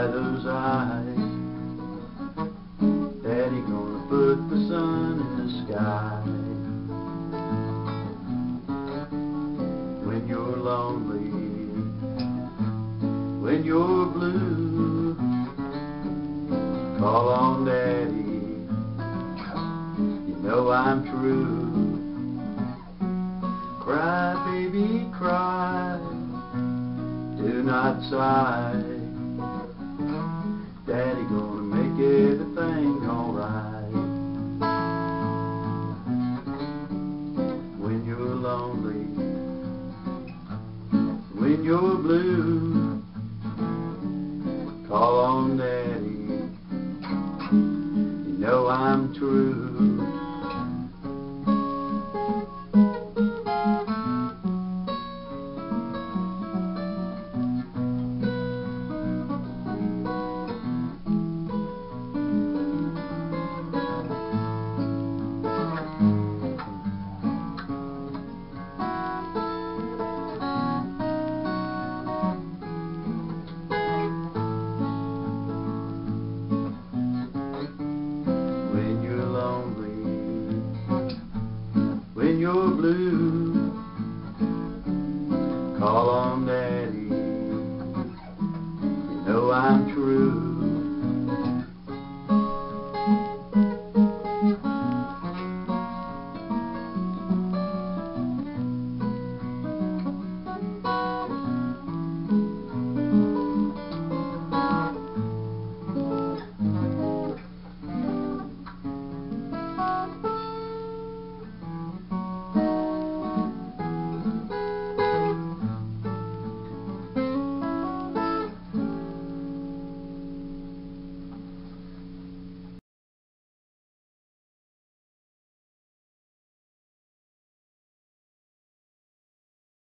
by those eyes. Daddy gonna put the sun in the sky. When you're lonely, when you're blue, call on Daddy, you know I'm true. Cry, baby, cry, do not sigh. Daddy gonna make everything alright. When you're lonely, when you're blue, call on Daddy, you know I'm true. When you're blue, call on Daddy, you know I'm true.